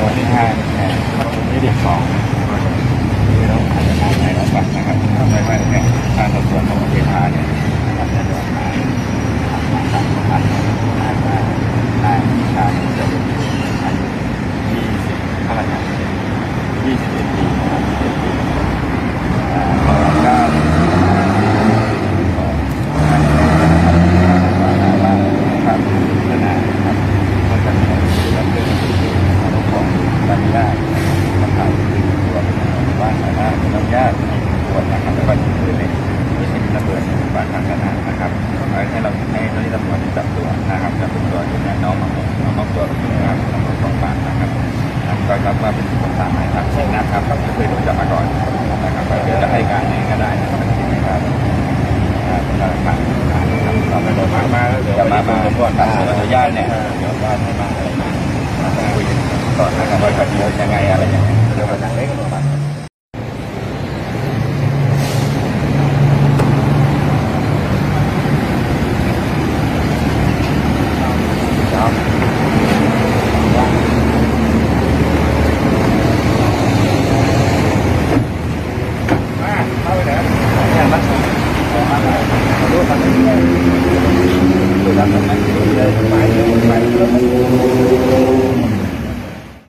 วที่5เนี่ยที่เด็ก2ที่เราอาจจะทำให้เราบัตรนะครับไม่ว่าเนี่ยการสอบสวนของประเทศไทยเนี่ยอาจจะโดนมาทางประกันอาจจะได้ชายจะเป็นอายุ20เท่าไหร่นะ21 ปีนะครับ21 ปีก็ครับขนาดครับก็จะมีเรื่องของการยากนะครับตัวว่าสามารถต้องยากตัวนะครับแล้วก็คือในที่เป็นระเบิดบางทางขนาดนะครับให้เราให้เจ้าหน้าที่ตำรวจจับตัวนะครับจับตัวอยู่เนี่ยน้องตัวนะครับน้อง2 บาทนะครับก็รับว่าเป็นคนตามหมายครับเช่นนะครับก็เคยโดนจับมาก่อนนะครับเดี๋ยวจะให้การไหนก็ได้นะครับเป็นสิ่งนะครับเป็นการผ่านนะครับเราไปโดนมาจะมาก่อนตามอนุญาตเนี่ยเดี๋ยวญาติให้มาอะไรมาคุยกันก่อนนะครับว่าคดียังไงอะไรอย่างเงี้ยเดี๋ยวมาจากเล็กกันมาดูรับตรงนั้นเลยไป